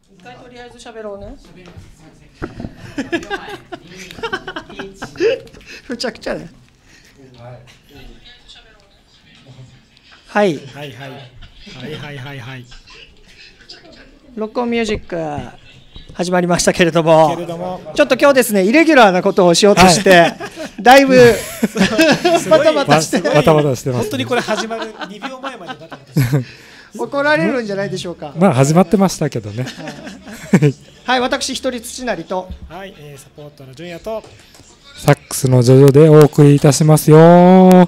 一回とりあえず喋ろうね。むちゃくちゃね。はい。 はいはいはいはいはいはい。 ロックオンミュージック始まりましたけれども、ちょっと今日ですねイレギュラーなことをしようとして、だいぶバタバタしてます本当にこれ始まる2秒前までバタバタして怒られるんじゃないでしょうか。 まあ始まってましたけどね。 はい、私一人土成と、 はい、サポートの純也とサックスのジョジョでお送りいたしますよ。はい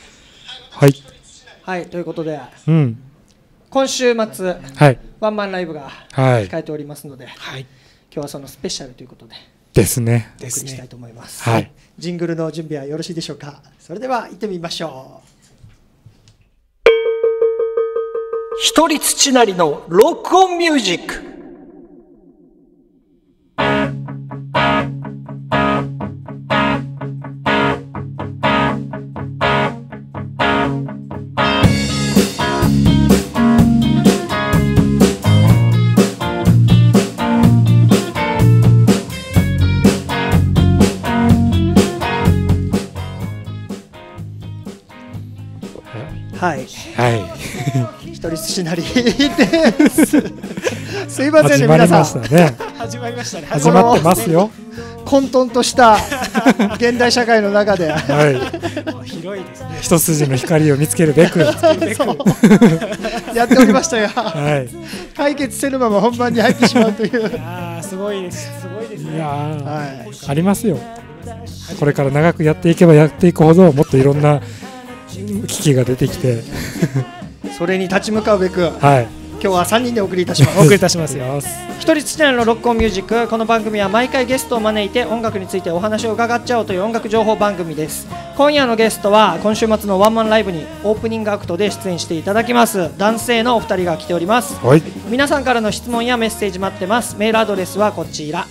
はい、ということで、 今週末、 はい、 ワンマンライブが控えておりますので、 はい、 今日はそのスペシャルということでですね、 お送りしたいと思います。 はい、 ジングルの準備はよろしいでしょうか。それでは行ってみましょう。一人土成のロックオンミュージック。はい、はい、一人土成です。すいませんね、皆さん。 始まりましたね。 始まってますよ。混沌とした現代社会の中で、 広いですね。一筋の光を見つけるべくやっておりましたが、解決せぬまま本番に入ってしまうという。 すごいです。すごいですね。 ありますよ。これから長くやっていけばやっていくほど、もっといろんな危機が出てきてそれに立ち向かうべく、今日は3人でお送りいたします。 お送りいたしますよ。 一人土成のロックオンミュージック。この番組は毎回ゲストを招いて音楽についてお話を伺っちゃおうという音楽情報番組です。今夜のゲストは今週末のワンマンライブにオープニングアクトで出演していただきます男性のお二人が来ております。皆さんからの質問やメッセージ待ってます。メールアドレスはこちら、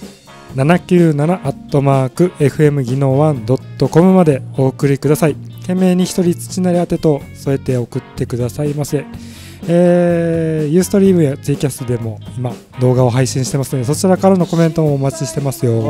797@fm技能 1.com までお送りください。懸命に一人土成宛てと添えて送ってくださいませ。ユーストリームやツイキャスでも今動画を配信してますので、そちらからのコメントもお待ちしてますよ。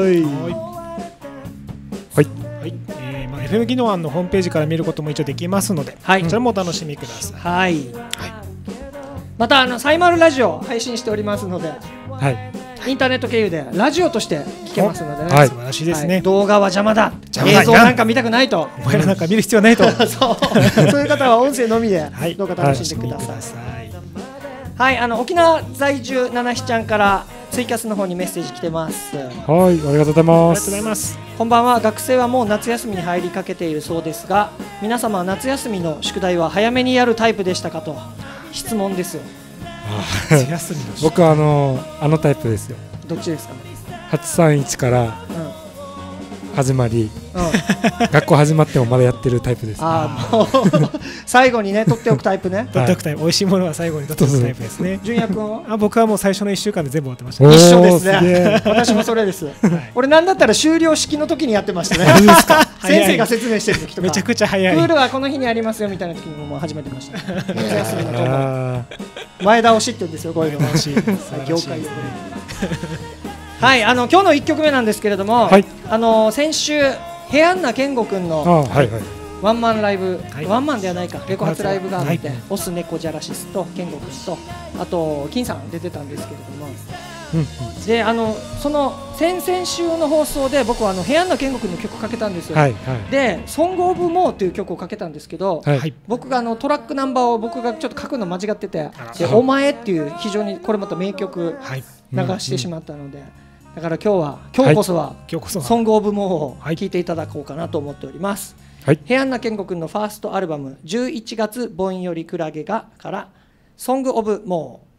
FM 技能案のホームページから見ることも一応できますので、こちらもお楽しみください。 またサイマルラジオ配信しておりますので、インターネット経由でラジオとして聞けますのでね、 素晴らしいですね。 動画は邪魔だ、映像なんか見たくないと、 お前らなんか見る必要ないとそういう方は音声のみでどうか楽しんでください。沖縄在住ななひちゃんからツイキャスの方にメッセージ来てます。 ありがとうございます。 こんばんは。学生はもう夏休みに入りかけているそうですが、皆様は夏休みの宿題は早めにやるタイプでしたかと質問ですよ。 僕はあのタイプですよ。 どっちですか。 831から始まり、学校始まってもまだやってるタイプです。 最後にね取っておくタイプね。 取っておくタイプ。美味しいものは最後に取っておくタイプですね。 純也君は？ 僕はもう最初の1週間で全部終わってました。 一緒ですね。私もそれです。俺なんだったら終了式の時にやってましたね。先生が説明してる時とか。 めちゃくちゃ早い。 プールはこの日にありますよみたいな時にもう始めてました。夏休みの前倒しって言うんですよ、こういうの。業界用語。はい、今日の1曲目なんですけれども、先週平安名健吾君のワンマンライブ、ワンマンではないか、レコ発ライブがあって、オス猫ジャラシスと健吾君とあと金さん出てたんですけれども、でその先々週の放送で僕は平安名健吾君の曲をかけたんですよ。で「ソング・オブ・モー」という曲をかけたんですけど、僕がトラックナンバーを僕がちょっと書くの間違ってて「でお前」っていう非常にこれまた名曲流してしまったので、だから今日こそはソング・オブ・モーを聴いていただこうかなと思っております。平安名健吾君のファーストアルバム11月ぼんよりクラゲがからソング・オブ・モー。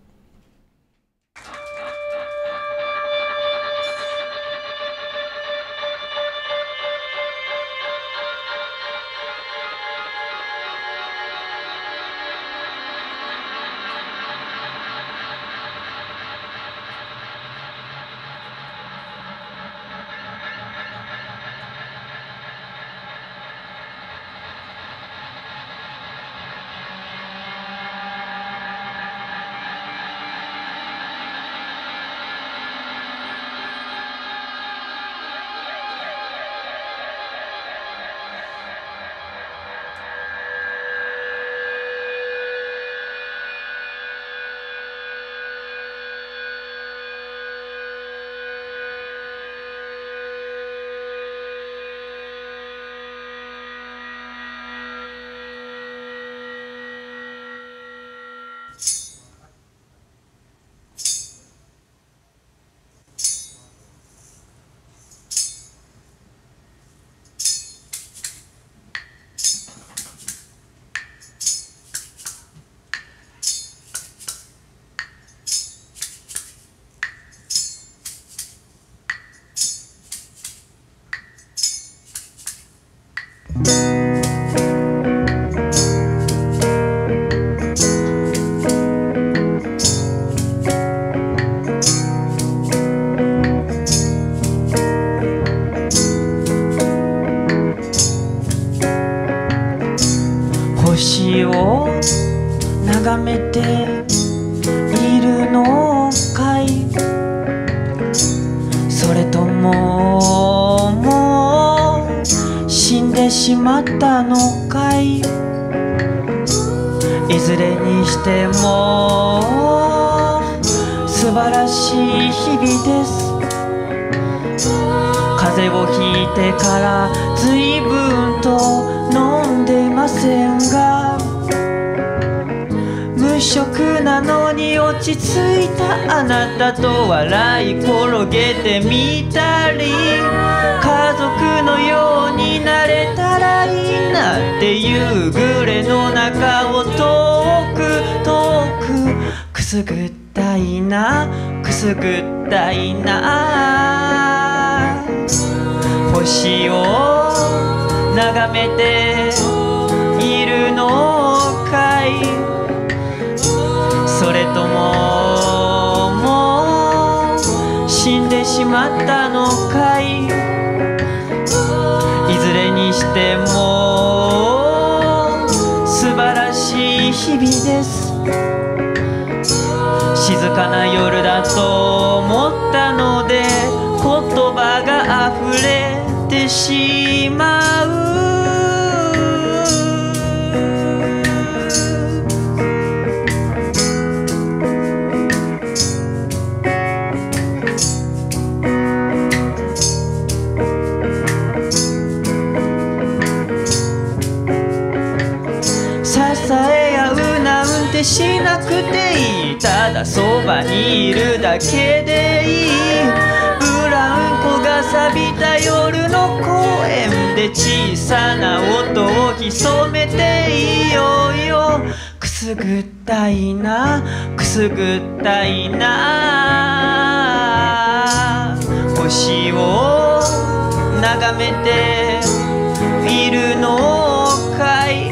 眺めているのかい、それとももう死んでしまったのかい。いずれにしても素晴らしい日々です。風邪をひいてから随分と飲んでいませんが、無職なのに落ち着いたあなたと笑い転げてみたり、家族のようになれたらいいなって夕暮れの中を遠く遠くくすぐったいな、くすぐったいな。星を眺めているのかい、それとももう死んでしまったのかい。いずれにしても素晴らしい日々です。静かな夜だと思ったので言葉があふれてしまう。支え合うなんてしなくていい、ただそばにいるだけでいい。ブランコが錆びた夜の公園で小さな音を潜めていようよ。くすぐったいな、くすぐったいな。星を眺めているのかい、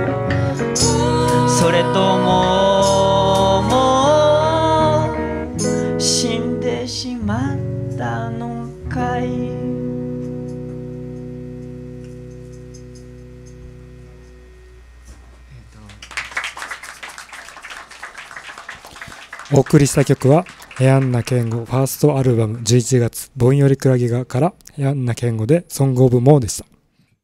それとももう死んでしまったのかい。 お送りした曲はヤンナケンゴファーストアルバム11月ぼんよりクラゲがからヤンナケンゴでソングオブモーでした。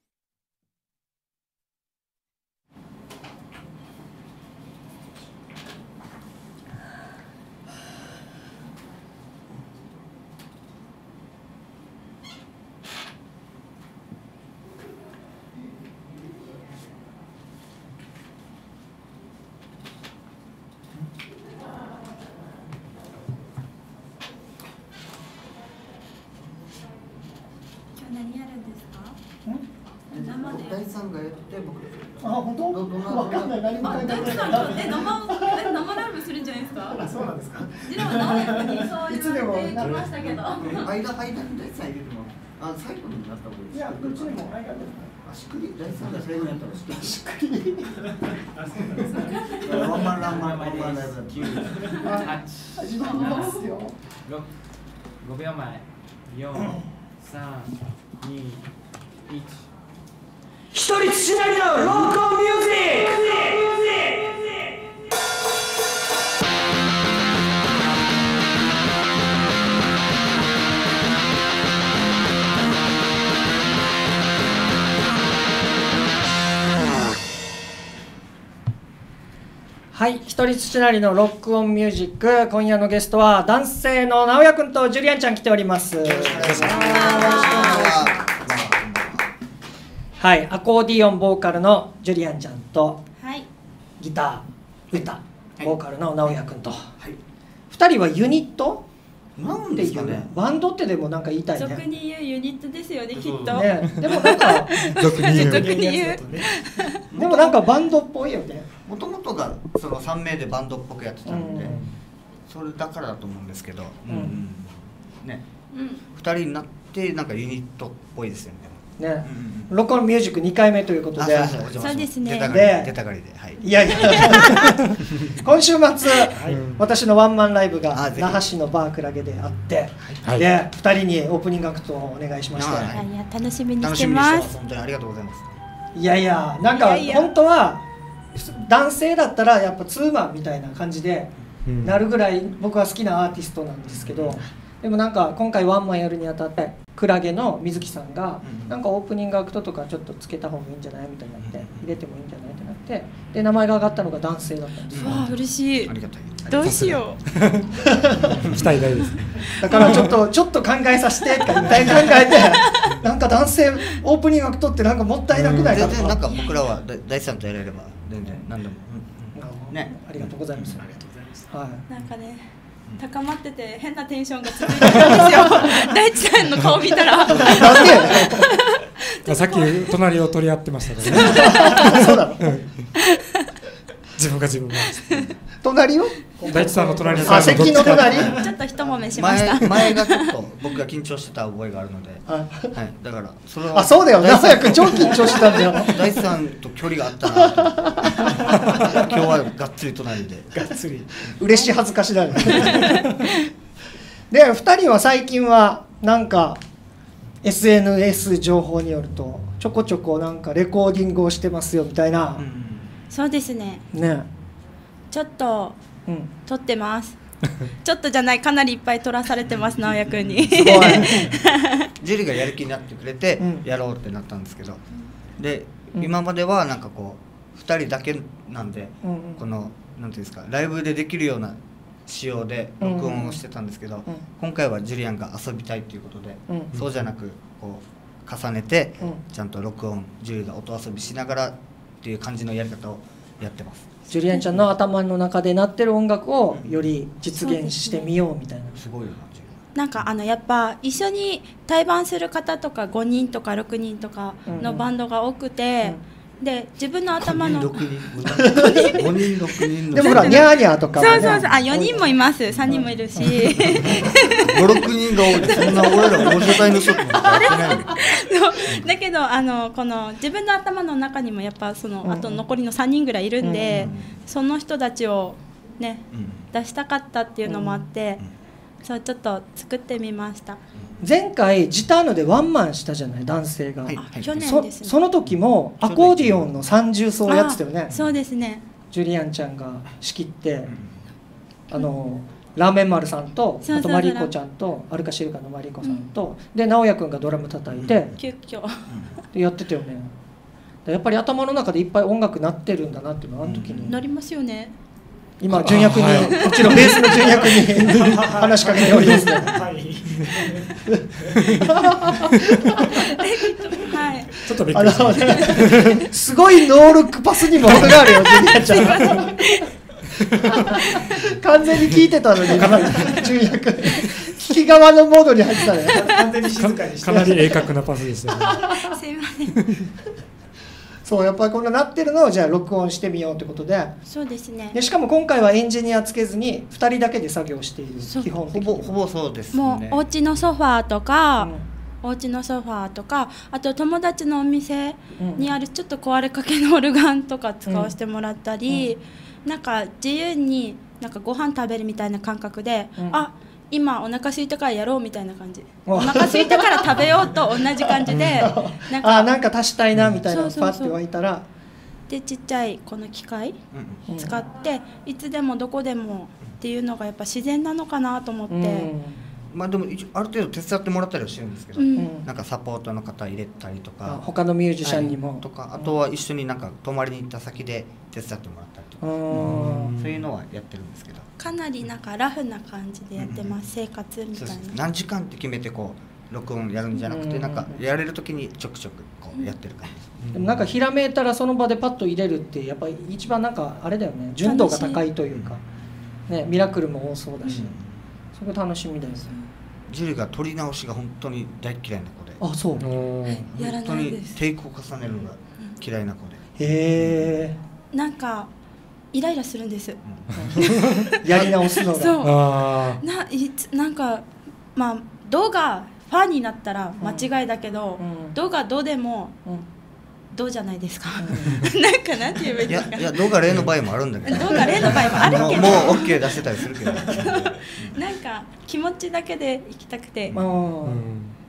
第3がやって僕あ、本当？わかんない。何も書いてない。 生ライブするんじゃないですか？ あ、そうなんですか。 次は直哉君にそう言われてきましたけど。 間に第3入れても、あ、最後になった方がいいです。 いや、こっちにも間で。 あ、しっくり第3が最後にやったらしっくり。ワンマンライブ。 始まりますよ。 5秒前。4、3、2、1。 一人土なりのロックオンミュージック。 はい、一人土なりのロックオンミュージック、今夜のゲストは男性の直哉くんとジュリアンちゃん来ております。よろしくお願いします。はい、アコーディオンボーカルのジュリアンちゃんと、 はい、 ギター、歌、ボーカルの直哉くんと、2人はユニットなんですかね。 バンドってでもなんか言いたいね。 俗に言うユニットですよね、きっと。 ね、でもなんか俗に言う。 でもなんかバンドっぽいよね。 もともとがその3名でバンドっぽくやってたので、それだからだと思うんですけど、ね、2人になってなんかユニットっぽいですよね。 ね、ロックオンミュージック2回目ということで、 そうですね。 出たがりで、はい。 いやいや今週末、私のワンマンライブが那覇市のバークラゲであって、で2人にオープニングアクトをお願いしまして、 楽しみにしてます。 本当にありがとうございます。 いやいや、なんか本当は男性だったらやっぱツーマンみたいな感じでなるぐらい僕は好きなアーティストなんですけど、でもなんか今回ワンマンやるにあたってクラゲの水木さんがなんかオープニングアクトとかちょっとつけた方がいいんじゃないみたいになって入れてもいいんじゃないってなってで名前が上がったのが男性だったんですよ。 わあ嬉しい。 ありがたい。 どうしよう。 期待大ですね。 だからちょっと考えさせてとか一回考えてなんか男性オープニングアクトってなんかもったいなくないかとか。 全然なんか僕らは大地さんとやれれば全然何でも。ね。 ありがとうございます。はい。 なんかね。高まってて変なテンションが続いてるんですよ。大地さんの顔見たら。なんで？さっき隣を取り合ってましたからね。 そうなの。 自分が。 隣を？ 大地さんの隣に。 あ、席の隣。 ちょっと一揉めしました。 前がちょっと僕が緊張してた覚えがあるので。はい。だからそれは。 あ、そうだよ。直哉君超緊張してたんだよ。 大地さんと距離があったなと。今日はがっつり隣で。 がっつり。嬉しい恥ずかしだね。で、2人は最近はなんか SNS 情報によるとちょこちょこなんかレコーディングをしてますよみたいな。 そうですね。 ね。 ちょっと撮ってます。ちょっとじゃない、かなりいっぱい撮らされてます直哉君に。 すごい。 ジュリがやる気になってくれてやろうってなったんですけど、で今まではなんかこう2人だけなんで、このなんていうんですかライブでできるような仕様で録音をしてたんですけど、今回はジュリアンが遊びたいっていうことで、そうじゃなくこう重ねてちゃんと録音ジュリが音遊びしながらっていう感じのやり方をやってます。 ジュリアンちゃんの頭の中で鳴ってる音楽をより実現してみようみたいな。 すごいよな。 なんかやっぱ一緒に対バンする方とか5人とか6人とかのバンドが多くて、で自分の頭の 5人6人でもほらニャーニャーとかもね。 そう4人もいます。3人もいるし。 5、6人が多い。そんな俺ら大所帯の人ってやってないよ。 だけどこの自分の頭の中にもやっぱそのあと残りの3人ぐらいいるんで、その人たちをね出したかったっていうのもあって、そうちょっと作ってみました。 前回ジターヌでワンマンしたじゃない男性が。 去年ですね。 その時もアコーディオンの30奏やってたよね。 そうですね。 ジュリアンちゃんが仕切ってラーメン丸さんとあとマリコちゃんとアルカシルカのマリコさんとで直哉君がドラム叩いて急遽でやってたよね。やっぱり頭の中でいっぱい音楽鳴ってるんだなっていうのはあの時になりますよね。 今純也君にもちろんベースの純也君に話しかけておりますね。 ちょっとびっくりしました。 すごいノールックパスにも程があるよ純也ちゃん。完全に聞いてたのに今純也君聞き側のモードに入ってたね。 完全に静かにしてかなり鋭角なパスでしたね。 すいません。 そうやっぱりこの鳴ってるのをじゃあ録音してみようということで。 そうですね。 でしかも今回はエンジニアつけずに2人だけで作業している。基本的にほぼそうですね。 もうお家のソファーとか、お家のソファーとか、あと友達のお店にあるちょっと壊れかけのオルガンとか使わせてもらったり、なんか自由になんかご飯食べるみたいな感覚で、あ、今お腹空いたからやろうみたいな感じ。お腹空いたから食べようと同じ感じで、 なんか足したいなみたいなのパッて湧いたら、 でちっちゃいこの機械使っていつでもどこでもっていうのがやっぱ自然なのかなと思って。 まあでもある程度手伝ってもらったりはしてるんですけど、なんかサポートの方入れたりとか、 他のミュージシャンにもとか、あとは一緒になんか泊まりに行った先で手伝ってもらったりとか、そういうのはやってるんですけど、 かなりなんかラフな感じでやってます。生活みたいな。 何時間って決めてこう録音やるんじゃなくて、なんかやれる時にちょくちょくこうやってる感じです。 でもなんかひらめいたらその場でパッと入れるってやっぱり一番なんかあれだよね、純度が高いというか、ね、ミラクルも多そうだし、そこ楽しみですね。 ジュリが撮り直しが本当に大嫌いな子で、 あ、そう、 やらないです。 テイクを重ねるのが嫌いな子で、 へえ。なんかイライラするんです。 やり直すのが。 そう。なんかまあ動画ファンになったら間違いだけど、動画どうでもどうじゃないですか。なんかなんて言えばいいですか。 いや動画例の場合もあるんだけど。 動画例の場合もあるけど。 もう OK 出してたりするけど。 なんか気持ちだけで行きたくて。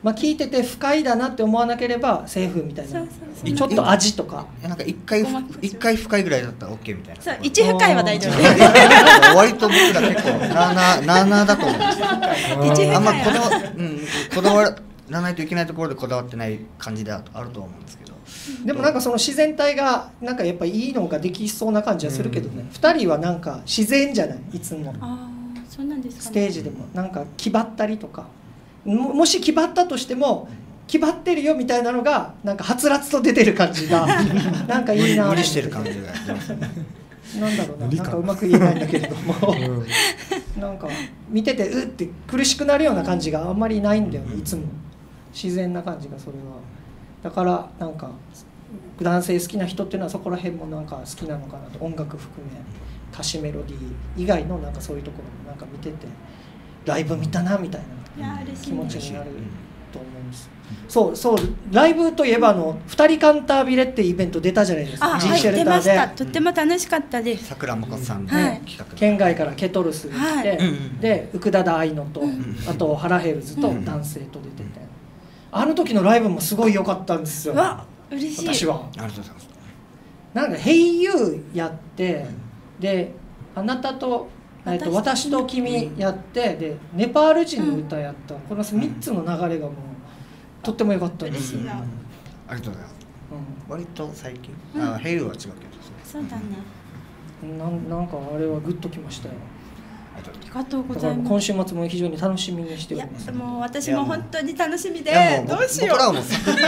まあ聞いてて不快だなって思わなければセーフみたいな。ちょっと味とか。 なんか一回不快ぐらいだったら OK みたいな。 そう1不快は大丈夫。 割と僕ら結構なあだと思うんですよ。あんまこだわらないといけないところでこだわってない感じであると思うんですけど。 でもなんかその自然体がなんかやっぱいいのができそうな感じはするけどね。2人はなんか自然じゃないいつも。 そうなんですかね。 ステージでもなんか気張ったりとか。もし気張ったとしても気張ってるよみたいなのがなんかはつらつと出てる感じがなんかいいな。 無理してる感じがなんだろうな、なんかうまく言えないんだけれどもなんか見ててうって苦しくなるような感じがあんまりないんだよね。いつも自然な感じがそれは。だからなんか男性好きな人っていうのはそこら辺もなんか好きなのかなと。音楽含め歌詞メロディー以外のなんかそういうところもなんか見ててライブ見たなみたいな気持ちになると思うんです。そうライブといえば2人カンタービレってイベント出たじゃないですか。 G シェルターでとっても楽しかったです。 桜誠さんの企画、 県外からケトルスに来て、でウクダダ愛野とあとハラヘルズと男性と出てて、あの時のライブもすごい良かったんですよ。 嬉しい。 私はありがとうございます。 なんか「HeyYou」やってであなたと私と君やってでネパール人の歌やった、この3つの流れがもうとっても良かったんですよ。 ありがとうございます。割と最近ヘイユーは違うけど。 そうだね。 なんかあれはグッときましたよ。 ありがとうございます。 今週末も非常に楽しみにしております。 もう私も本当に楽しみでどうしよう。 僕らも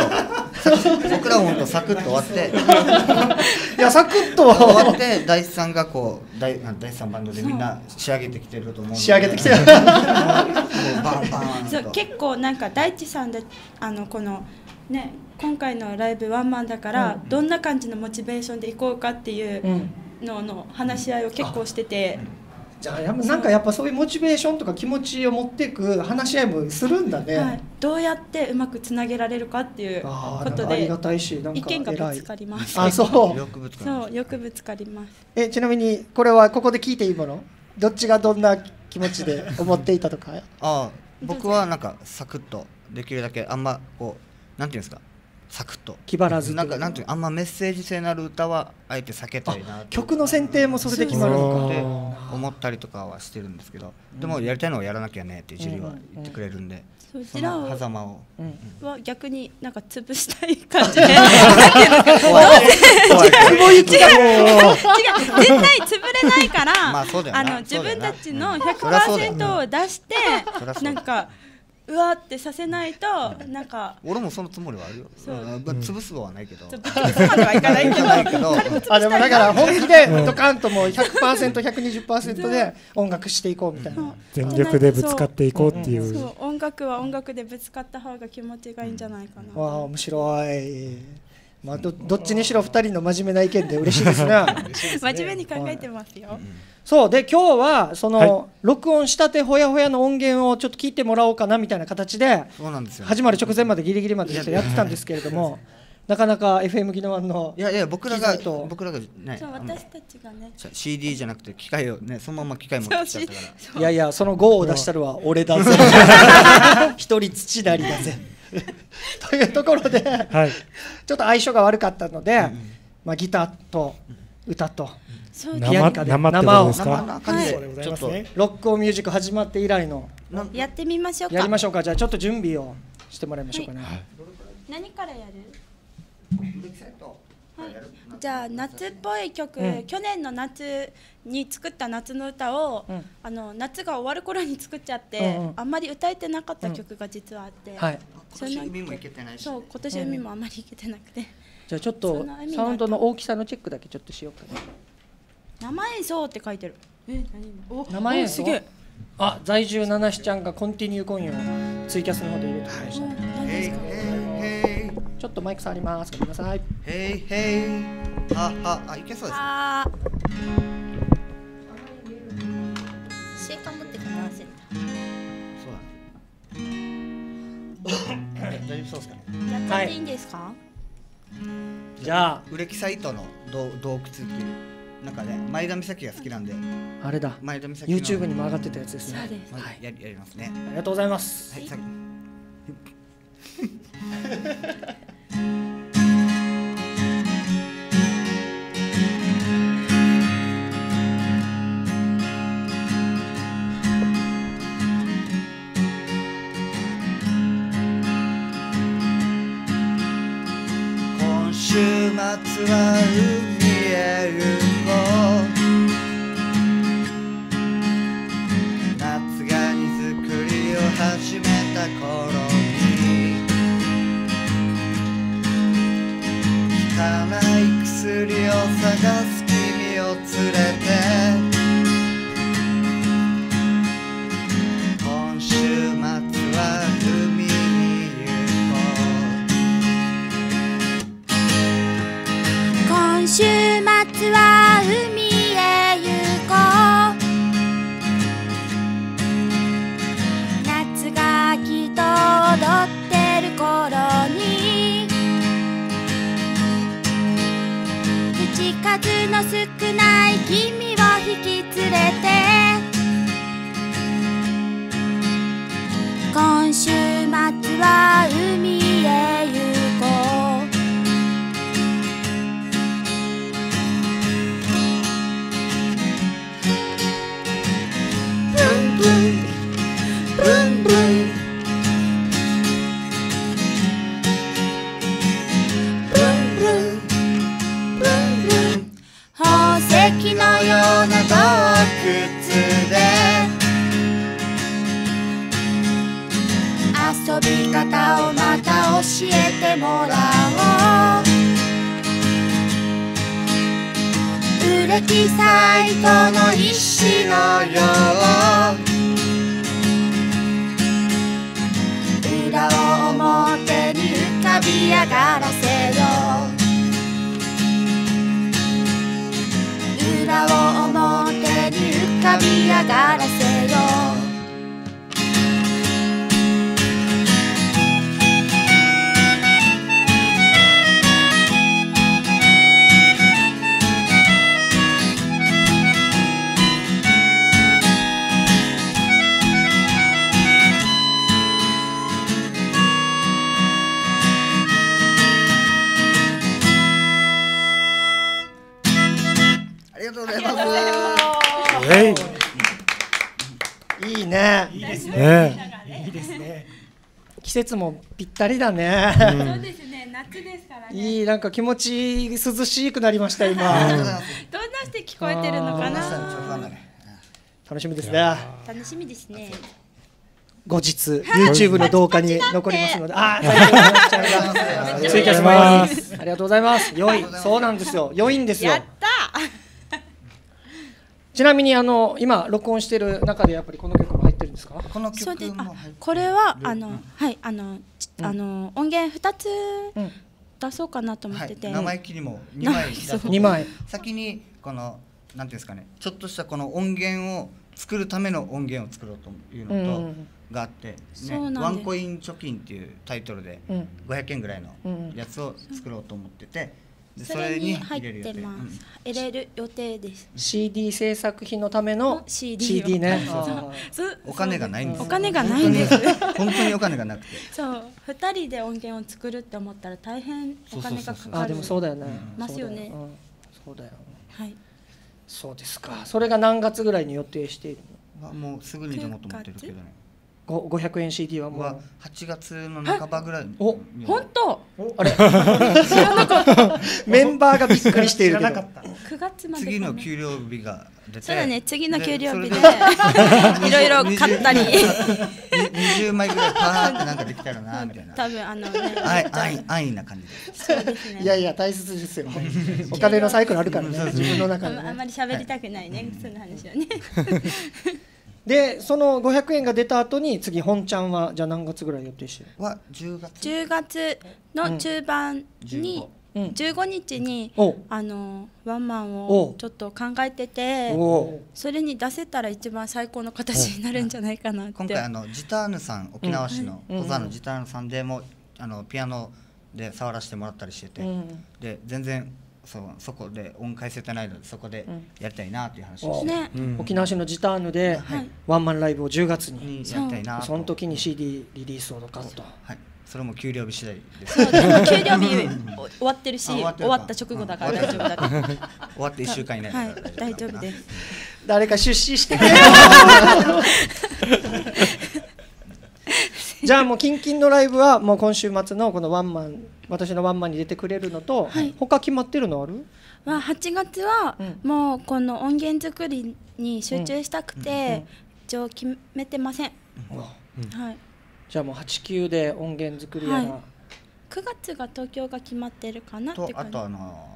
サクッと終わっていやサクッと終わって大地さんがこう第3バンドでみんな仕上げてきてると思うので、 仕上げてきてるそう結構なんか大地さんでこのね今回のライブワンマンだから、どんな感じのモチベーションでいこうかっていうの話し合いを結構してて。 じゃあなんかやっぱそういうモチベーションとか気持ちを持っていく話し合いもするんだね。はい、 どうやってうまくつなげられるかっていうことでありがたいしなんか意見がぶつかります。 そうよくぶつかります。 ちなみにこれはここで聞いていいもの？どっちがどんな気持ちで思っていたとか？ 僕はなんかサクッとできるだけあんまこうなんていうんですか。サクッと気張らずなんていうあんまメッセージ性のある歌はあえて避けたいな曲の選定もそれで決まるのかって思ったりとかはしてるんですけど、でもやりたいのをやらなきゃねってジュリは言ってくれるんで、 その狭間をは逆になんか潰したい感じで違う絶対潰れないから自分たちの 100% を出してなんかうわってさせないとなんか俺もそのつもりはあるよ。潰すのはないけど潰すまではいかないけどでもだから本気でドカンともう 100%120% で音楽していこうみたいな全力でぶつかっていこうっていう。 そう音楽は音楽でぶつかった方が気持ちがいいんじゃないかな。 わあ面白い。まあ、どっちにしろ2人の真面目な意見で嬉しいですね。 真面目に考えてますよ。 そうで今日はその、録音したてほやほやの音源をちょっと聞いてもらおうかなみたいな形で始まる直前までギリギリまでやってたんですけれどもなかなか FM ギノワンのいや僕らがねそう私たちがね CD じゃなくて機械をねそのまま機械持ってきちゃったからいやいやその GO を出したるは俺だぜ一人土なりだぜというところで、ちょっと相性が悪かったので、ギターと歌とピアニカで生をちょっとロックオンミュージック始まって以来のやってみましょうか。 やりましょうか。じゃあちょっと準備をしてもらいましょうかね。 何からやる？じゃあ夏っぽい曲、去年の夏に作った夏の歌を、夏が終わる頃に作っちゃって、あんまり歌えてなかった曲が実はあって、 今年海も行けてないし、 そう今年海もあんまり行けてなくて、 じゃあちょっとサウンドの大きさのチェックだけちょっとしようかね。 生演奏って書いてる。 生演奏。在住ナナシちゃんがコンティニューコインをツイキャスの方で入れてくれました。ちょっとマイク触ります。ごめんなさい。 ヘイヘイ。いけそうです。 シェイカー持ってから忘れた。そうだ。大丈夫そうですかね。 やっちゃっていいんですか？ じゃあ売れ木サイトの洞窟っていうなんかね前田美咲が好きなんであれだ。 前田美咲 YouTube にも上がってたやつですね。 そうです。 やりますね。 ありがとうございます。 今週末は海へ行こう。夏が荷造りを始めた頃に効かない薬を探す君を連れて今週末は海に行こう。 今週末は海へ行こう。夏がきっと踊ってる頃に口数の少ない君を引き連れて今週末は海へ行こう。宝石のような洞窟で遊び方をまた教えてもらおう。履歴サイトの一紙のよう裏を表に浮かび上がらせよう。裏を表に浮かび上がらせよう。 ありがとうございます。 いいね。 いいですね。 いいですね。季節もぴったりだね。 そうですね、夏ですからね。 いい、なんか気持ち涼しくなりました今。 どんなして聞こえてるのかな。 楽しみですね。 楽しみですね。 後日 YouTube の動画に残りますので、あ、ツイキャスもありがとうございます。良い、そうなんですよ。良いんですよ。 やったちなみに今録音している中でやっぱりこの曲も入ってるんですか？ この曲もこれははい音源2つ出そうかなと思ってて、 生意気にも2枚出そう。 2枚。 先にこのなんていうんですかね、ちょっとしたこの音源を作るための音源を作ろうというのとがあってね、ワンコイン貯金っていうタイトルで500円ぐらいのやつを作ろうと思ってて。 それに入ってます。入れる予定です。 CD 制作費のための CD ね。 お金がないんです。 お金がないんです。 本当にお金がなくて。 そう、2人で音源を作るって思ったら大変お金がかかる。 あ、でもそうだよね。 ますよね。 そうだよ。 はい。 そうですか。それが何月ぐらいに予定しているの？もうすぐにでもと思ってるけどね。 500円 CD はもう 8月の半ばぐらい。 お、本当？ あれ知らなかった。メンバーがびっくりしているけど。 9月まで。 次の給料日が出て。 そうだね、次の給料日でいろいろ買ったり。 20枚ぐらいパーってなんかできたらなみたいな。 多分安易な感じで。 そうですね。 いやいや大切ですよ。お金のサイクルあるからね、自分の中で。 あんまり喋りたくないね、その話はね。 でその500円が出た後に次本ちゃんはじゃあ何月ぐらい予定してる？ は10月。 10月の中盤に15日にワンマンをちょっと考えてて、それに出せたら一番最高の形になるんじゃないかなって。 今回ジターヌさん、沖縄市の小沢のジターヌさんでもピアノで触らせてもらったりしてて、で全然そこで音階せてないのでそこでやりたいなっていう話をして、 沖縄市のジターヌでワンマンライブを10月にやりたいな。 その時に CD リリースをドカッと。 それも給料日次第です。 そうでも給料日終わってるし、終わった直後だから大丈夫だって。 終わって1週間以内だから大丈夫です。 誰か出資してくれ。じゃあもうキンキンのライブはもう今週末のこのワンマン、私のワンマンに出てくれるのと、他決まってるのある ？8月はもうこの音源作りに集中したくて一応決めてません。はい。 じゃあもう8、9で音源作りやな。 9月が東京が決まってるかなって感じ。 とあと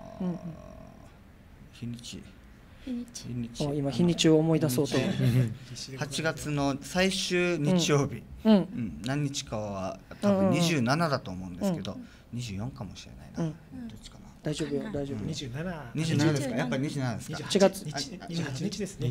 日にち。 今日にちを思い出そうと。 8月の最終日曜日。何日かは多分27だと思うんですけど、24かもしれないな。どっちかな。 大丈夫よ、大丈夫。 27ですか。やっぱり27ですか。 8月 28日ですね。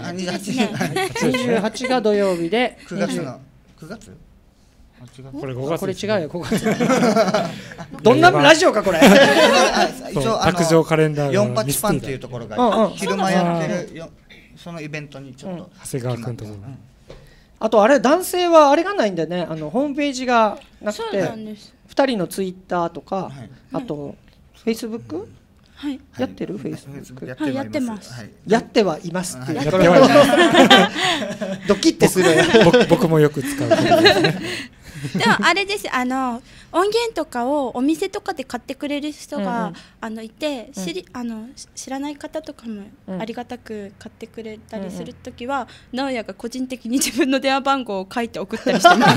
28が土曜日で 9月の9月？ これ5月。 これ違うよ、5月。どんなラジオかこれ。 一応卓上カレンダー 4八パンっていうところが昼間やってるそのイベントにちょっと長谷川君と。 あとあれ男性はあれがないんでね、ホームページがなくて、2人のツイッターとか、あとフェイスブック。やってるフェイスブック。 はい、やってます。 やってはいますっていう。ドキッてする。 僕もよく使う。 でもあれです、音源とかをお店とかで買ってくれる人がいて、知らない方とかもありがたく買ってくれたりするときは、直哉が個人的に自分の電話番号を書いて送ったりしてます。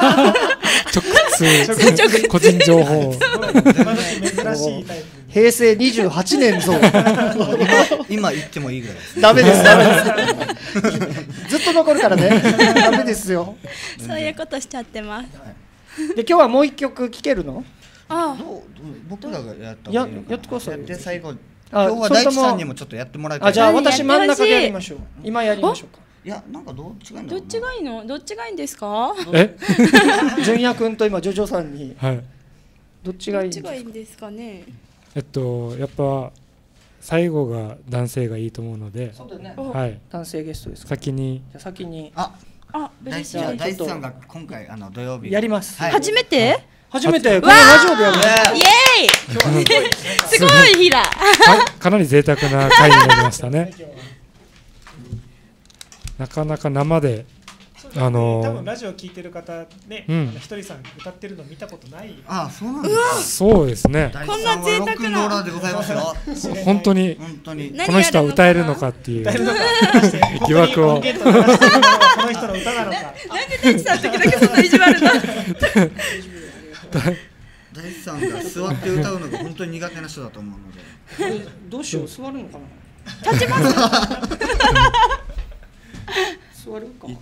直接個人情報。 珍しいタイプ。 平成28年ぞ。 今言ってもいいぐらいです。 ダメです、ダメです。ずっと残るからね。ダメですよ。 そういうことしちゃってます。 で今日はもう一曲聴けるの？ 僕らがやったやってください。 で最後今日は大地さんにもちょっとやってもらいたい。 じゃあ私真ん中でやりましょう。今やりましょうか。 いやなんかどっちがいいの？ どっちがいいの？どっちがいいんですか？ 純也君と今ジョジョさんに。どっちがいいんですかね。 やっぱ最後が男性がいいと思うので、 はい、男性ゲストですか。 先に大地さんが今回土曜日やります。 初めてこのラジオでやる。 イエーイ。すごいヒラ。 かなり贅沢な回になりましたね。なかなか生で。 多分ラジオ聞いてる方ね、ひとりさん歌ってるの見たことない。 そうなんですか。 そうですね。 こんな贅沢な。 本当にこの人は歌えるのかっていう疑惑を。 この人の歌なのか。 なんで大地さん時だけそんな意地悪な。 大地さんが座って歌うのが本当に苦手な人だと思うので。 どうしよう、座るのかな。 立ちます。 座るか。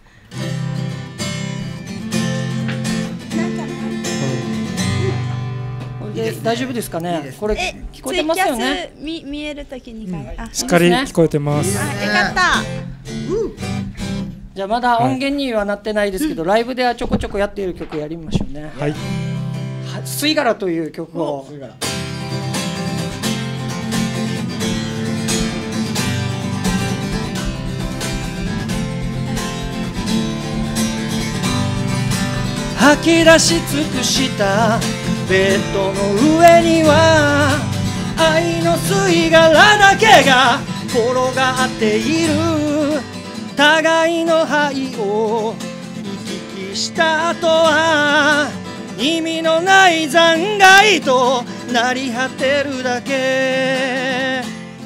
大丈夫ですかね。これ聞こえてますよね。 見えるときにしっかり聞こえてます。 よかった。 じゃあまだ音源にはなってないですけど、ライブではちょこちょこやっている曲やりましょうね。 はい。 吸い殻という曲を。吐き出し尽くしたベッドの上には愛の吸い殻だけが転がっている。互いの愛を行き来した後は意味のない残骸となり果てるだけ。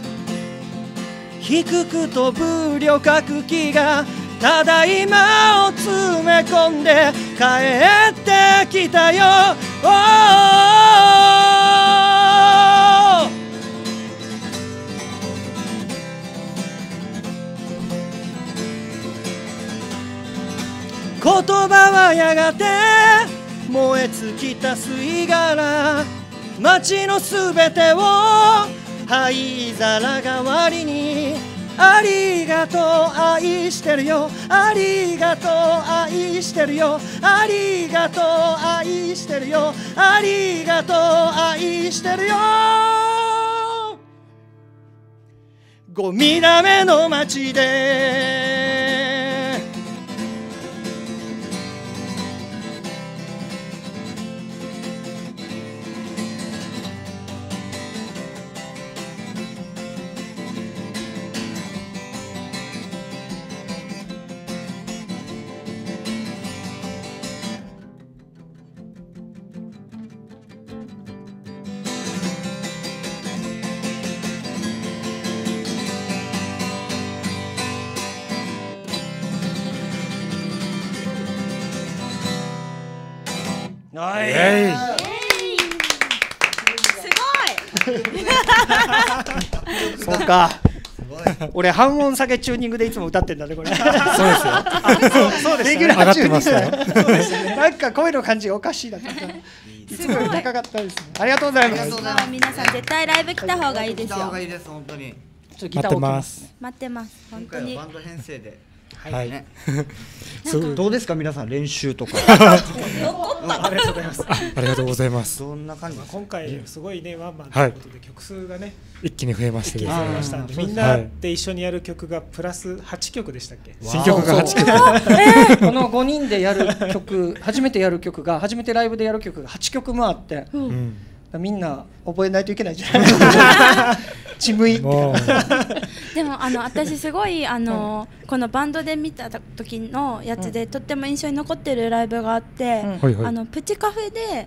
低く飛ぶ旅客機がただいまを詰め込んで帰ってきたよ。言葉はやがて燃え尽きた吸い殻。街のすべてを灰皿代わりに。ありがとう愛してるよ。ありがとう愛してるよ。ありがとう愛してるよ。ありがとう愛してるよ。ゴミだめの街ではい。すごい。そうか。俺半音下げチューニングでいつも歌ってんだねこれ。そうですよ。そうです。レギュラーチューニングで。そうですね。なんか声の感じがおかしいなとか。いつも高かったですね。ありがとうございます。 皆さん絶対ライブ来た方がいいですよ。来た方がいいです本当に。 待ってます。 待ってます。本当に。 バンド編成で。 はい。 どうですか皆さん練習とか。 ありがとうございます。 ありがとうございます。 どんな感じ？ 今回すごいねワンマンということで曲数がね一気に増えまして 、みんなで一緒にやる曲がプラス8曲でしたっけ？ 新曲が8 曲。この5人でやる曲、初めてやる曲が初めてライブでやる曲が8曲もあって。みんな覚えないといけないじゃないですか。ちむいって。 でも私すごいこのバンドで見た時のやつでとっても印象に残ってるライブがあって、プチカフェで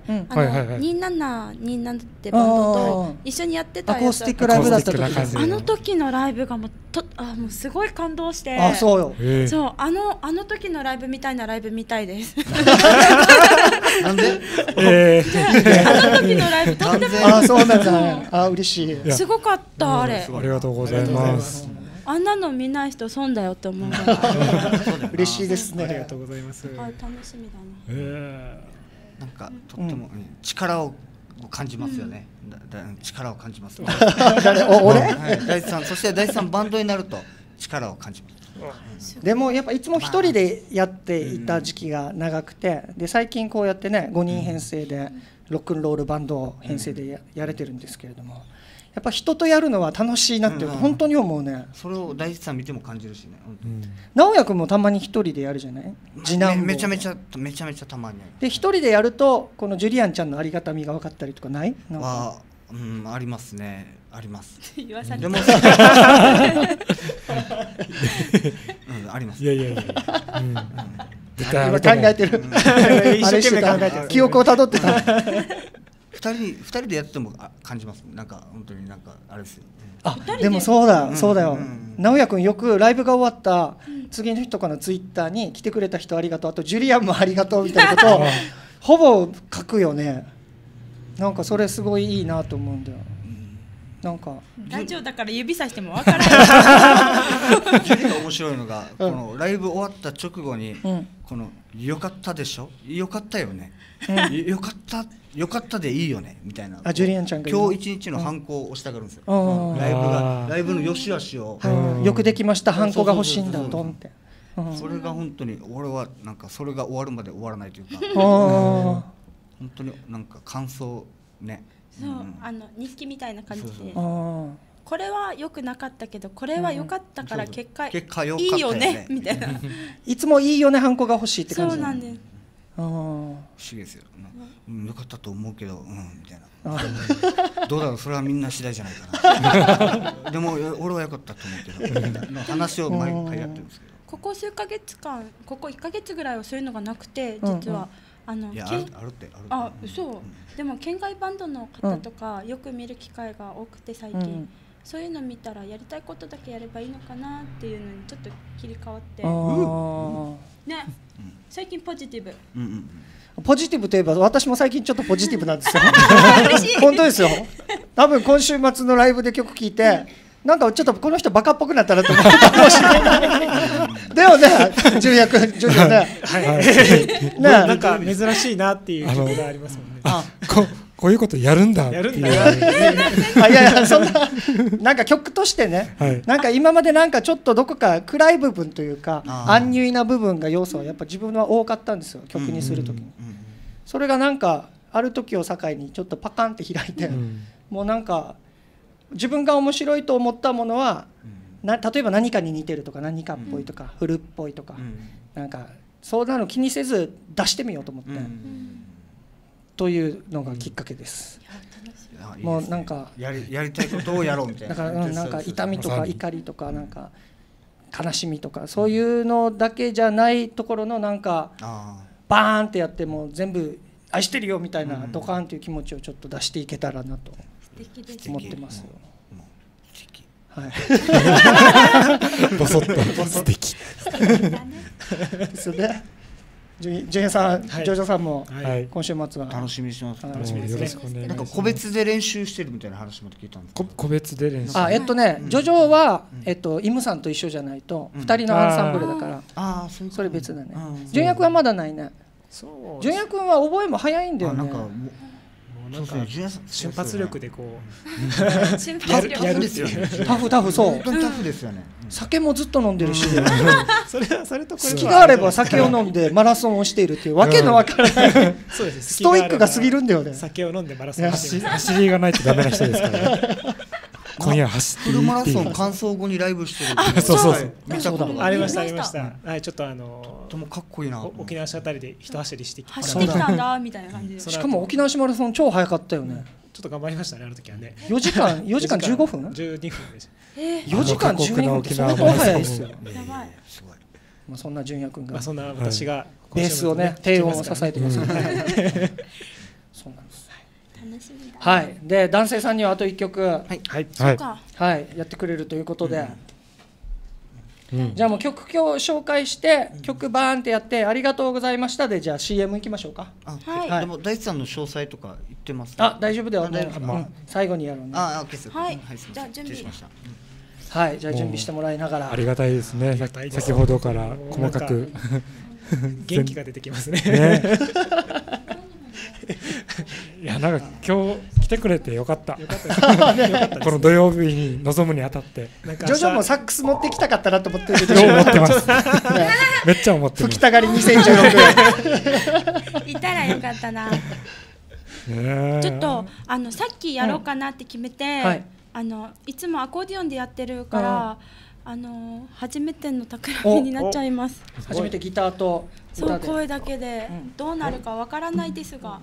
2727ってバンドと一緒にやってたやつ。 アコースティックライブだった時。 あの時のライブがもうすごい感動して。 あ、そうよ。 そうあの時のライブみたいなライブ見たいです。 なんで？ あの時のライブとっても。 あ、そうなんだ。あ、嬉しい。 すごかったあれ。 ありがとうございます。 あんなの見ない人損だよって思う。 嬉しいですね。 ありがとうございます。 楽しみだな。 なんかとっても力を感じますよね。力を感じます。 俺？ 大地さん、そして大地さんバンドになると力を感じます。 でもやっぱいつも一人でやっていた時期が長くて、で最近こうやってね5人編成でロックンロールバンド編成でやれてるんですけれども、やっぱ人とやるのは楽しいなって本当に思うね。 それを大地さん見ても感じるしね。 直哉君もたまに一人でやるじゃない？次男坊。 めちゃめちゃたまに。 で一人でやるとこのジュリアンちゃんのありがたみが分かったりとかない？ ありますね。あります。 でもあります。 いやいやいや。 今考えてる。一生懸命考えてる。記憶をたどってた。 二人でやっても感じます。なんか本当になんかあれですよ。 あ、でもそうだよ。直哉君よくライブが終わった次の日とかのツイッターに来てくれた人ありがとう、あとジュリアンもありがとうみたいなことをほぼ書くよね。なんかそれすごいいいなと思うんだよ。なんかラジオだから指さしても分からない。 ジュリが面白いのが、このライブ終わった直後に、この良かったでしょ、良かったよね、良かったでいいよねみたいな。 ジュリアンちゃんが今日一日のハンコを押したがるんですよ。ライブの良し悪しを。 よくできました、ハンコが欲しいんだドンって。 それが本当に俺はなんかそれが終わるまで終わらないというか。本当になんか感想ね。 そう日記みたいな感じで、これは良くなかったけどこれは良かったから結果いいよねみたいな。 いつもいいよねハンコが欲しいって感じ。 そうなんです。 不思議ですよ。良かったと思うけどみたいな。どうだろう、それはみんな次第じゃないかな。でも俺は良かったと思うけど話を毎回やってるんですけど、 ここ数ヶ月間、ここ1ヶ月ぐらいはそういうのがなくて、実は。 いや、あるって。 あ、嘘。でも県外バンドの方とかよく見る機会が多くて最近、そういうの見たらやりたいことだけやればいいのかなっていうのにちょっと切り替わってね、最近ポジティブ。 ポジティブといえば私も最近ちょっとポジティブなんですよ。本当ですよ。多分今週末のライブで曲聴いてなんかちょっとこの人バカっぽくなったなと思ったかもしれない。だよね、ジュリア君、ジュリアね。 はい。なんか珍しいなっていう曲がありますもんね。 こういうことやるんだ。 やるんだ。 いやそんななんか曲としてね、なんか今までなんかちょっとどこか暗い部分というかアンニュイな部分が要素はやっぱ自分は多かったんですよ、曲にするときに。それがなんかある時を境にちょっとパカンって開いて、もうなんか自分が面白いと思ったものは例えば何かに似てるとか何かっぽいとか古っぽいとか、なんかそうなの気にせず出してみようと思って、というのがきっかけです。もうなんかやりたいことをやろうみたいな。 だからなんか痛みとか怒りとかなんか悲しみとかそういうのだけじゃないところのなんかバーンってやっても全部愛してるよみたいなドカーンという気持ちをちょっと出していけたらなと思ってますよ。はい。 ボソッと素敵。 それで純也さん、ジョジョさんも今週末は楽しみにしてます。 楽しみですね。 なんか個別で練習してるみたいな話も聞いたんです。 個別で練習。 ジョジョはイムさんと一緒じゃないと2人のアンサンブルだから、それ別だね。純也君はまだないね。純也君は覚えも早いんだよね。 なんか瞬発力でこう瞬発力やるですよね。 タフそう。 本当にタフですよね。 酒もずっと飲んでるし、 それとこれ好きがあれば酒を飲んでマラソンをしているっていうわけのわからないストイックが過ぎるんだよね。 酒を飲んでマラソン走りがないとダメな人ですからね。今夜走ってフルマラソン完走後にライブしてる。 そう見たことありました。はい、ちょっととてもかっこいいな。 沖縄市あたりで一走りしてきた。 走ってきたんだみたいな感じで。 しかも沖縄市マラソン超早かったよね。 ちょっと頑張りましたね、あの時はね。 4時間15分 ？12分でした。 4時間12分って相当早いですよ。 やばい。 まあそんな純也君がそんな私がベースをね、低音を支えてます。そうなんです。 楽しみだ。 はい。で男性さんにはあと1曲やってくれるということで、じゃあもう曲を紹介して曲バーンってやってありがとうございましたでじゃあ CM 行きましょうか。 はい。 でも大地さんの詳細とか言ってます。 大丈夫だよ。最後にやろうね。 オッケーです。 はい。じゃあ準備しました。 はい、じゃあ準備してもらいながらありがたいですね。先ほどから細かく元気が出てきますね。 いやなんか今日来てくれてよかった。この土曜日に臨むにあたって、 ジョジョもサックス持ってきたかったなと思ってるけど、 思ってます。めっちゃ思ってます。 吹きたがり2016。 いたらよかったな。ちょっとさっきやろうかなって決めて。いつもアコーディオンでやってるから初めての企みになっちゃいます。 初めてギターとそう声だけでどうなるかわからないですが、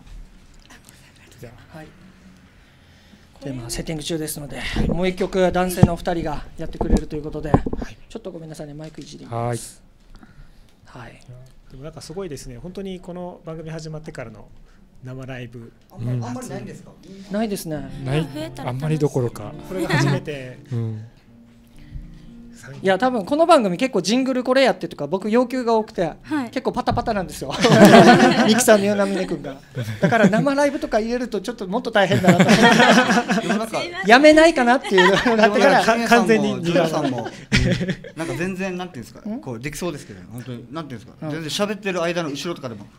でセッティング中ですのでもう一曲男性の2人がやってくれるということで、ちょっとごめんなさいね、マイクいじります。 でもなんかすごいですね、本当にこの番組始まってからの生ライブあんまりないんですか？ ないですね。 あんまりどころかこれが初めて。 いや多分この番組結構ジングルこれやってとか僕要求が多くて、結構パタパタなんですよ。ミキさんのような峰君がだから生ライブとか入れるとちょっともっと大変だなとやめないかなっていうのがあってから完全にジョさんもなんか全然なんていうんですかこうできそうですけど本当になんていうんですか全然喋ってる間の後ろとかでも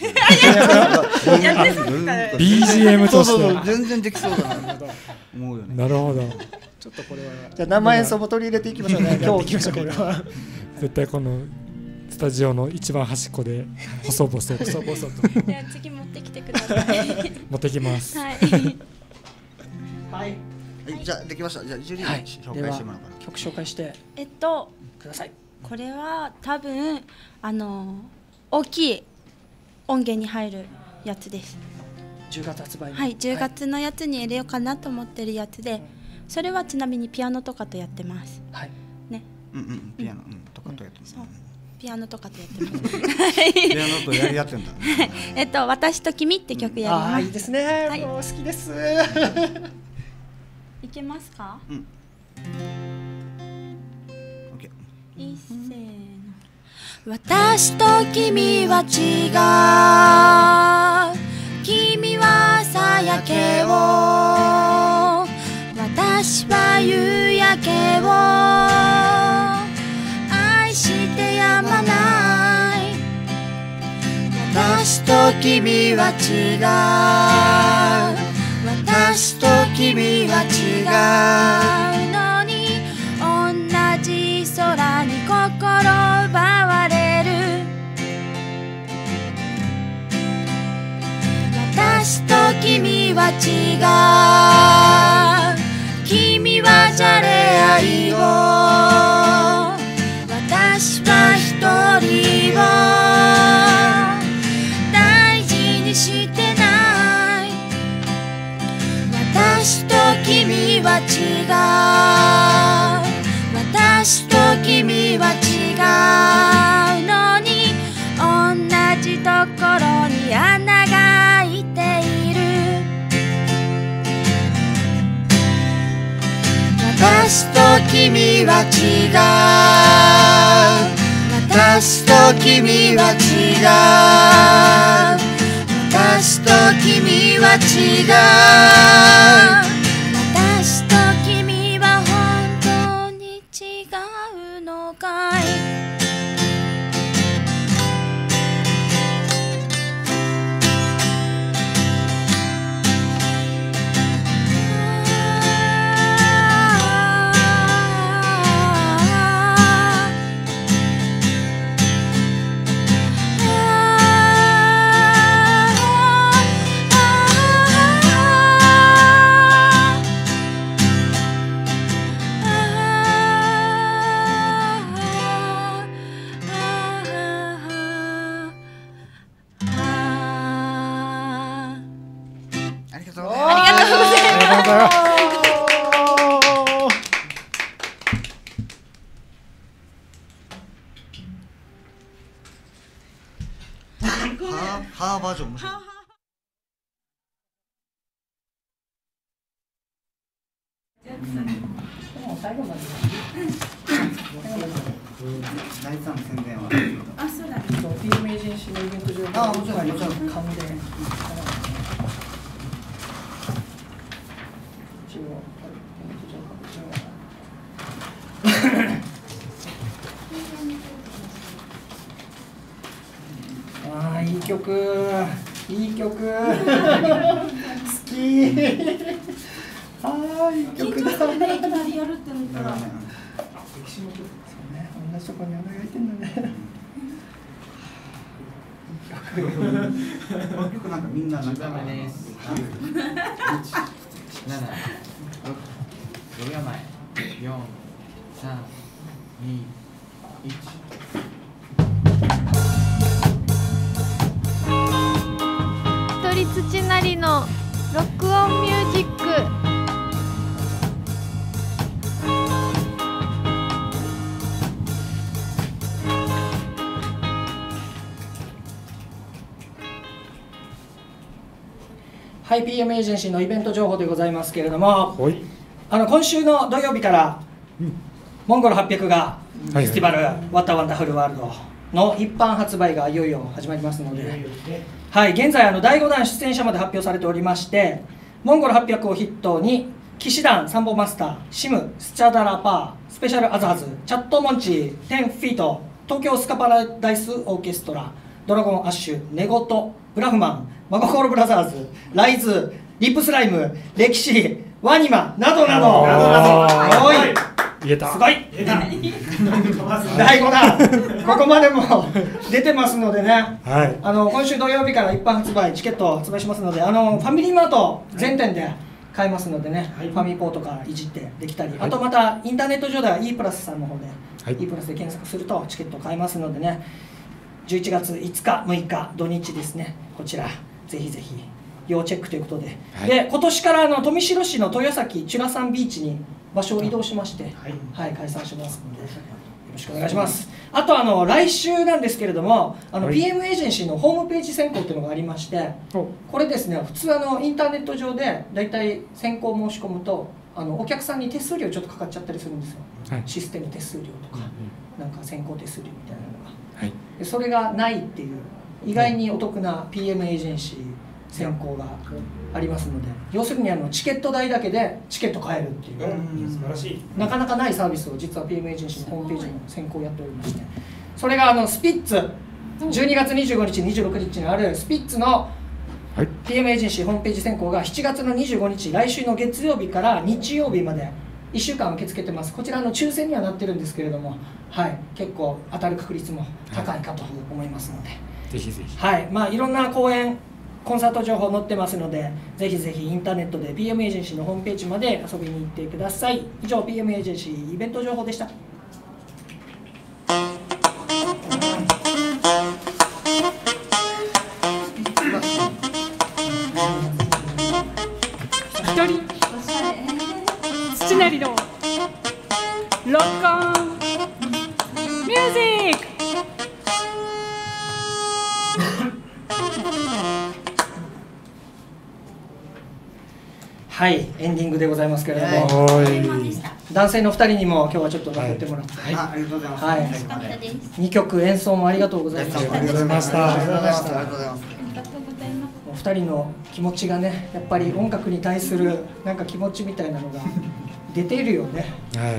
BGM として全然できそうだなと思うよね。 なるほど。 ちょっとこれはじゃあ生演奏も取り入れていきましょうね。今日これは絶対このスタジオの一番端っこで細々とじゃあ次持ってきてください。 持ってきます。 はいじゃあできました。じゃあジュリーに紹介してもらおうかな。 曲紹介してください。 これは多分大きい音源に入るやつです。 10月発売。 はい、10月のやつに入れようかなと思ってるやつで、それはちなみにピアノとかとやってます。 はいね。 ピアノとかとやってます。 ピアノとかとやってます。 ピアノとやってんだ。 私と君って曲やります。 いいですね。もう好きです。 いけますか？ オッケー。いっせーの。私と君は違う。君は朝焼けを、私は夕焼けを愛してやまない。私と君は違う。私と君は違うのに同じ空に心奪われる。私と君は違う。君はじゃれ合いを、私は一人を大事にしてない。私と君は違う。私と君は違うのに同じところに穴が開いている。私と君は違う。私と君は違う、私と君は違う、私と君は本当に違うのかい。 ありがとうございます。 ありがとうございます。 ハーバージョン面白い。 最後まで。 第3の宣伝は。 あ、そうだ。 PMエージェンシーのイベント上で。 あ、もちろんもちろん。 勘で。ああ、いい曲、いい曲、好き。ああ、いい曲だ。 いきなりやるって思ったら。 歴史の曲ですよね。同じところに穴が開いてんだね。 この曲なんかみんななんか。 7、6、5秒前、4、3、2、1。 一人土なりの録音ミュージック。 はい、PM エージェンシーのイベント情報でございますけれども、今週の土曜日から、モンゴル800がフェスティバル、What a Wonderful World の一般発売がいよいよ始まりますので、はい、現在第5弾出演者まで発表されておりまして、モンゴル800を筆頭に騎士団サンボマスター、シム、スチャダラパー、スペシャルアズハズ、チャットモンチー、10フィート、東京スカパラダイスオーケストラ、ドラゴンアッシュ、ネゴト、ブラフマン、マココールブラザーズ、ライズ、リップスライム、歴史、ワニマなどなど、おい、 言えた、 すごい、第5弾、ここまでも出てますのでね、 はい、 今週土曜日から一般発売、チケットを発売しますので、ファミリーマート全店で買えますのでね、ファミポーとかいじってできたり、あとまたインターネット上では E プラスさんの方で、E プラスで検索するとチケット買えますのでね、11月5日、6日、土日ですね、こちら、ぜひぜひ要チェックということで、で今年から富代市の豊崎チュラサンビーチに場所を移動しまして、はい、開催しますので、よろしくお願いします。あと来週なんですけれども、PM エージェンシーのホームページ選考というのがありまして、これですね、普通インターネット上でだいたい選考申し込むと、お客さんに手数料ちょっとかかっちゃったりするんですよ、システム手数料とか、なんか選考手数料みたいなのが。それがないっていう意外にお得な PM エージェンシー選考がありますので、要するにチケット代だけでチケット買えるっていう、 素晴らしい、 なかなかないサービスを実は PM エージェンシーのホームページの選考をやっておりまして、それがスピッツ、12月25日26日にあるスピッツの PM エージェンシーホームページ選考が7月の25日、来週の月曜日から日曜日まで1週間受け付けてます。こちら抽選にはなってるんですけれども、はい、結構当たる確率も高いかと思いますので、 ぜひぜひ、 はい、いろんな公演、コンサート情報載ってますので、ぜひぜひインターネットで PM エージェンシーのホームページまで遊びに行ってください。以上、PM エージェンシーイベント情報でした。 一人土なりのロックオンミュージック。 はい、エンディングでございますけれども、男性の2人にも今日はちょっと残ってもらって、 ありがとうございます。 はい、2曲演奏もありがとうございました。 ありがとうございました。 ありがとうございます。 2人の気持ちがね、やっぱり音楽に対するなんか気持ちみたいなのが出ているよね。 はい。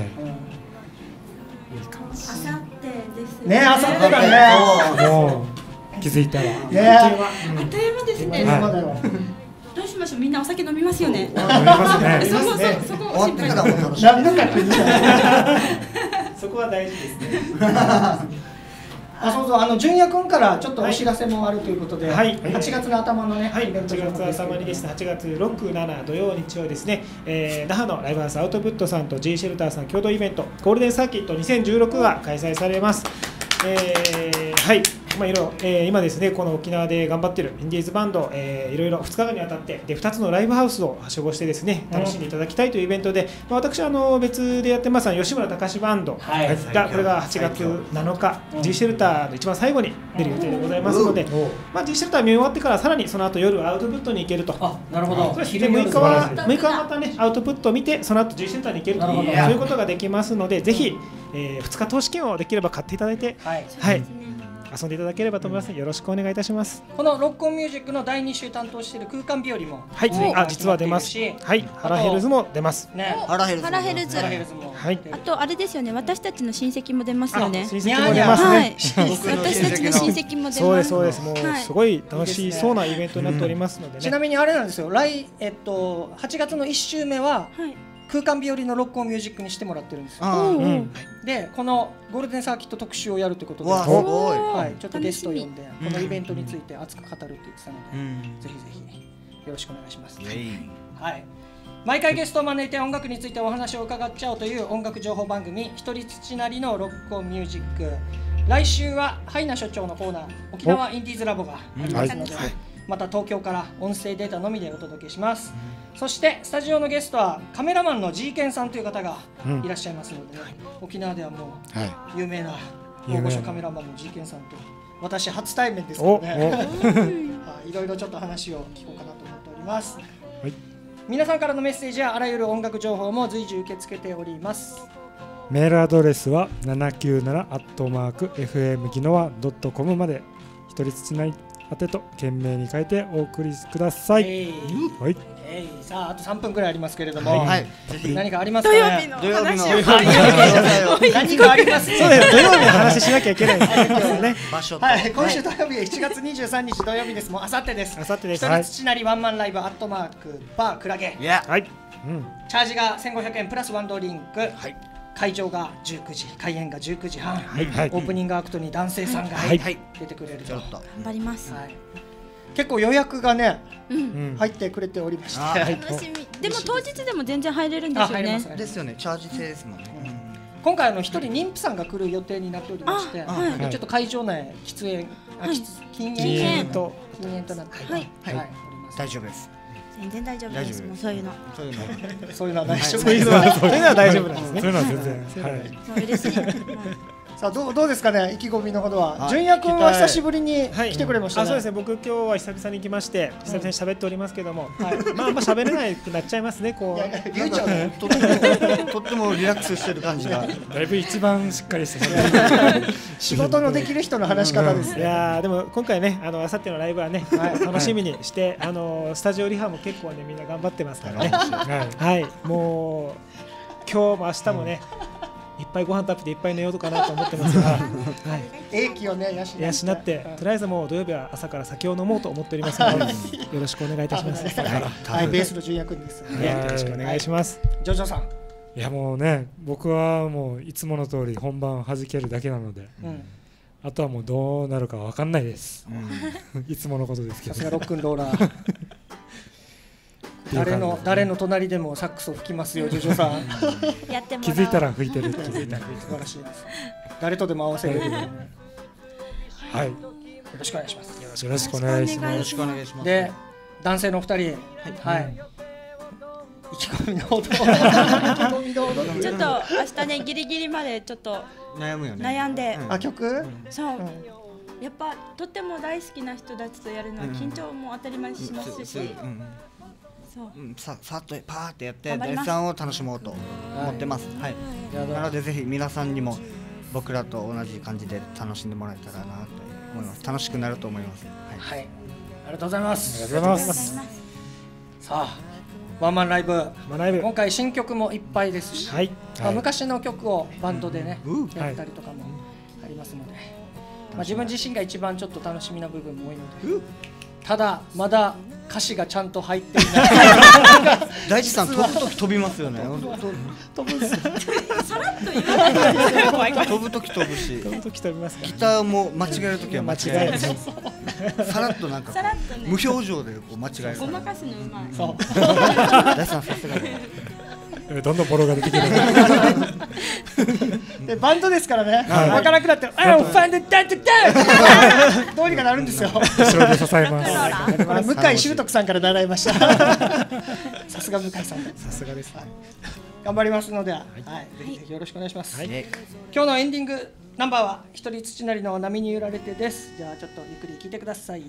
あさってですね。あさってだね。 もう気づいたら。 ね。 あっという間ですね。どうしましょう、みんなお酒飲みますよね。 飲みますね。 そこ心配だ。 何の確認そこは大事ですね。 あ、そうそう、純也君からちょっとお知らせもあるということで、 はい、 8月の頭のね、 はい、8月頭にですね、8月6、7土曜日曜ですね、那覇のライブハウスアウトプットさんと G シェルターさん共同イベントゴールデンサーキット2016が開催されます。はい、いろいろ、今ですね、この沖縄で頑張っているインディーズバンド、いろいろ2日間にわたってで2つのライブハウスをはしごしてですね、楽しんでいただきたいというイベントで、私別でやってます吉村隆バンドが、これが8月7日、G シェルターの一番最後に出る予定でございますので、G シェルター見終わってからさらにその後夜アウトプットに行けると。 なるほど。 6日はまたねアウトプットを見て、その後 G シェルターに行けると、そういうことができますので、ぜひ2日投資券をできれば買っていただいて、はい、遊んでいただければと思います。よろしくお願いいたします。 このロックオンミュージックの第2週担当している空間日和も、 はい、実は出ます。はい、ハラヘルズも出ます。 ね、 ハラヘルズ。 はい。 あとあれですよね、私たちの親戚も出ますよね。 親戚も出ますね。 私たちの親戚も出ます。 そうですそうです。もうすごい楽しそうなイベントになっておりますのでね。 ちなみにあれなんですよ。8月の1週目は。空間日和のロックオンミュージックにしてもらってるんですよ。で、このゴールデンサーキット特集をやるということで、はい、ちょっとゲストを呼んでこのイベントについて熱く語るって言ってたので、ぜひぜひよろしくお願いします。はい。毎回ゲストを招いて音楽についてお話を伺っちゃおうという音楽情報番組、一人土なりのロックオンミュージック。来週はハイナ所長のコーナー、沖縄インディーズラボがありますので、また東京から音声データのみでお届けします。そしてスタジオのゲストはカメラマンの G ケンさんという方がいらっしゃいますので、沖縄ではもう有名な大御所カメラマンの G ケンさんと私初対面ですので、いろいろちょっと話を聞こうかなと思っております。皆さんからのメッセージやあらゆる音楽情報も随時受け付けております。 メールアドレスは797@fmginoa.com まで、一人土なり宛てと懸命に書いてお送りください。はい。 さあ、あと3分くらいありますけれども、何かありますかね。 土曜日の何かあります。 そうです。土曜日の話しなきゃいけないですね。 はい、今週土曜日7月23日土曜日です。もうあさってです。 あさってです。 一人土なりワンマンライブバークラゲ。 はい。 チャージが1500円プラスワンドリンク。会場が19時、開演が19時半。オープニングアクトに男性さんが出てくれると。 頑張ります。 結構予約がね、入ってくれておりまして。 楽しみ。でも当日でも全然入れるんですよね。 ですよね。チャージ制ですもんね。 今回一人妊婦さんが来る予定になっておりまして、ちょっと会場内禁煙となっております。 大丈夫です。 全然大丈夫です。もうそういうの。 そういうのは大丈夫。 そういうのは大丈夫なんですね。 そういうのは全然。 嬉しい。 さあどうですかね、意気込みのほどは。純也君は久しぶりに来てくれましたね。 そうですね。僕今日は久々に来まして久々に喋っておりますけども、まあ喋れないくなっちゃいますね。こうとってもリラックスしてる感じが。 だいぶ一番しっかりして仕事のできる人の話し方ですね。 いやでも今回ね、あさってのライブはね楽しみにして、スタジオリハも結構ねみんな頑張ってますからね。はい。もう今日も明日もね。いっぱいご飯食べていっぱい寝ようかなと思ってますが、 英気をね養って、とりあえずもう土曜日は朝から酒を飲もうと思っておりますので、よろしくお願いいたします。 はい、ベースの純也君です。 よろしくお願いします。 ジョジョさん。 いやもうね、僕はもういつもの通り本番弾けるだけなので、あとはもうどうなるかわかんないです。いつものことですけど。 さすがロックンローラー。誰の隣でもサックスを吹きますよ、ジョジョさん。 気づいたら吹いてる。 素晴らしいです。誰とでも合わせる。はい。よろしくお願いします。 よろしくお願いします。 よろしくお願いします。 で、男性の2人、はい。意気込みのほど。ちょっと明日ねギリギリまでちょっと悩んで。 曲？ そう。やっぱとっても大好きな人たちとやるのは緊張も当たり前しますし。そさっとパーってやって第3を楽しもうと思ってます。はい。なのでぜひ皆さんにも僕らと同じ感じで楽しんでもらえたらなと思います。楽しくなると思います。 はい。ありがとうございます。 ありがとうございます。 さあ、ワンマンライブ。今回新曲もいっぱいですし、昔の曲をバンドでねやったりとかもありますので、自分自身が一番ちょっと楽しみな部分も多いので、ただまだ歌詞がちゃんと入っていない。 大地さん飛ぶ時飛びますよね。 飛ぶんですよ。 さらっと言わないで。 飛ぶ時飛ぶし、 飛ぶ時飛びますか。 ギターも間違える時は間違える。さらっとなんか無表情でこう間違える。 ごまかすのうまい。 そう。 大地さんさすがに。 どんどんボロが出てくる。 でバンドですからね、開かなくなって「あ、ファンでダンダンダン!」どうにかなるんですよ。 後ろで支えます。 向井修徳さんから習いました。さすが向井さん。 さすがです。 頑張りますので、ぜひぜひよろしくお願いします。今日のエンディングナンバーは一人土なりの波に揺られてです。じゃあちょっとゆっくり聞いてください。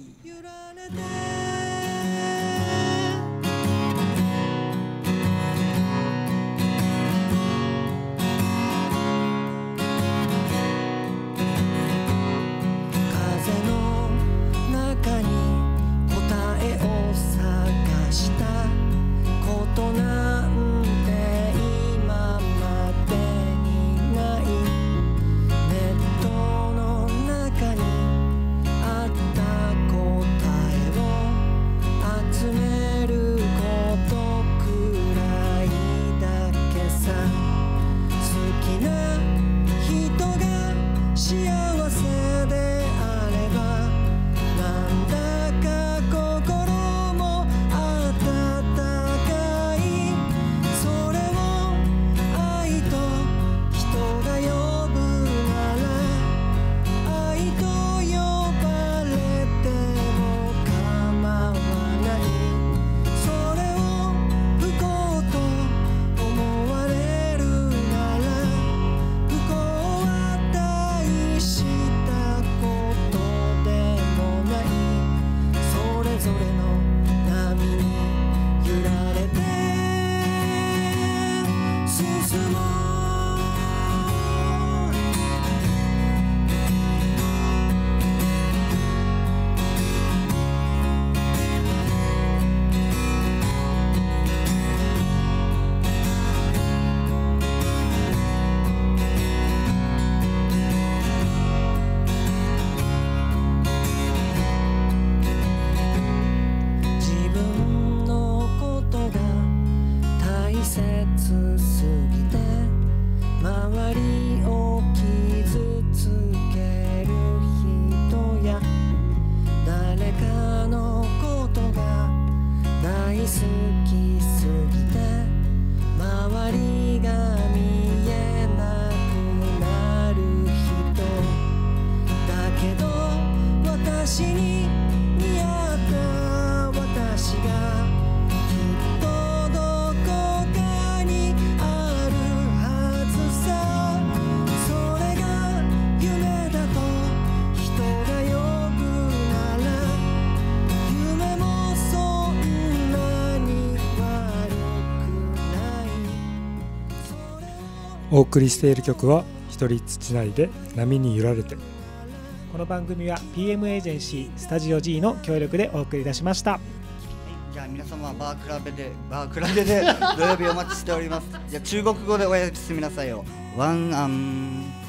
お送りしている曲は一人土なりで波に揺られて。 この番組は PM エージェンシースタジオ G の協力でお送りいたしました。 じゃあ皆様バークラベで土曜日お待ちしております。じゃあ中国語でおやすみなさいよ。ワンアン。